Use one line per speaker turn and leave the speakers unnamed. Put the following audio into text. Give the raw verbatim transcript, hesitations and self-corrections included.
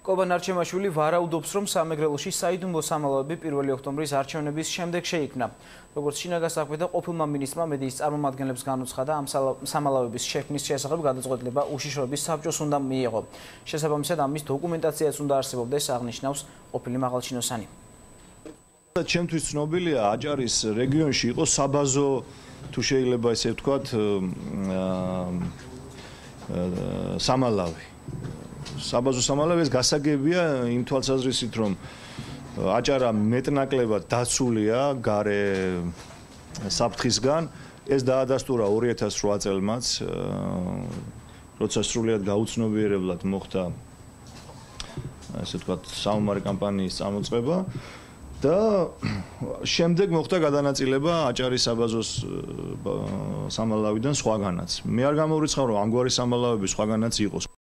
კობან არჩემაშვილი ვარაუდობს, რომ სამეგრელოში საიდუმლო სამალავები პირველი ოქტომბრის არჩევნების შემდეგ შეიქმნა. როგორც შინაგან საქმეთა ყოფილმა მინისტრმა მედიის წარმომადგენლებს განუცხადა, ამ სამალავების შექმნის შესახებ გადაწყვეტილება უშიშროების საბჭოს უნდა მიიღო. შესაბამისად, ამის დოკუმენტაციაც უნდა არსებობდეს, აღნიშნავს ყოფილი მაღალჩინოსანი.
ჩემთვის ცნობილია, აჭარის რეგიონში იყო საბაზო, თუ შეიძლება ესე ვთქვათ, სამალავი. საბაზო სამალავი გასაგებია იმ თვალსაზრისით, რომ აჭარა მეტნაკლებად დაცულია გარე საფრთხისგან. ეს დაადასტურა ორი ათას რვა წელმაც, როცა სრულიად გაუცნობიერებლად მოხდა ესე ვთქვათ საომარი კამპანიის წამოწყება და შემდეგ მოხდა გადანაწილება აჭარის საბაზოს სამალავიდან სხვაგანაც. მე არ გამორიცხავ, რომ ამგვარი სამალავები სხვაგანაც იყოს.